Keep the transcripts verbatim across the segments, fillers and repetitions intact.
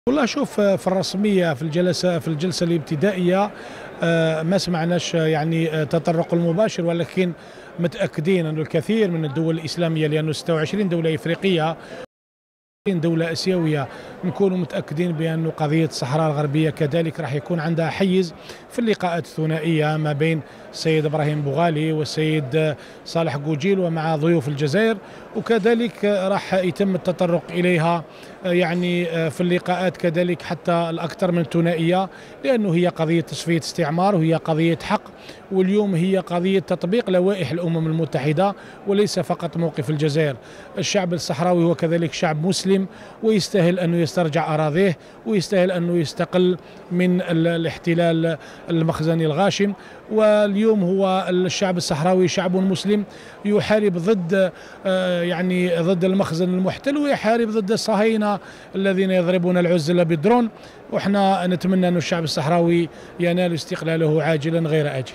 والله شوف، في الرسمية في الجلسة في الجلسة الابتدائية ما سمعناش يعني تطرق المباشر، ولكن متأكدين أن الكثير من الدول الإسلامية، لأنه ستة وعشرين دولة إفريقية دولة آسيوية، نكونوا متأكدين بأن قضية الصحراء الغربية كذلك راح يكون عندها حيز في اللقاءات الثنائية ما بين السيد إبراهيم بوغالي والسيد صالح قوجيل ومع ضيوف الجزائر، وكذلك راح يتم التطرق إليها يعني في اللقاءات كذلك حتى الأكثر من ثنائية، لأنه هي قضية تصفية استعمار وهي قضية حق، واليوم هي قضية تطبيق لوائح الأمم المتحدة وليس فقط موقف الجزائر. الشعب الصحراوي هو كذلك شعب مسلم ويستاهل أنه يسترجع أراضيه ويستاهل أنه يستقل من الاحتلال المخزني الغاشم. واليوم هو الشعب الصحراوي شعب مسلم يحارب ضد يعني ضد المخزن المحتل، ويحارب ضد الصهاينة الذين يضربون العزلة بالدرون، وإحنا نتمنى أن الشعب الصحراوي ينال استقلاله عاجلا غير آجل.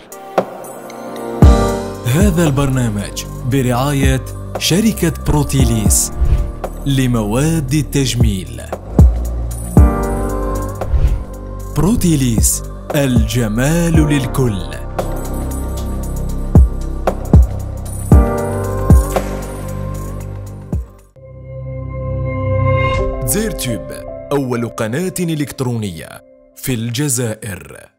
هذا البرنامج برعاية شركة بروتيليس لمواد التجميل. بروتيليس، الجمال للكل. زيرتوب، أول قناة إلكترونية في الجزائر.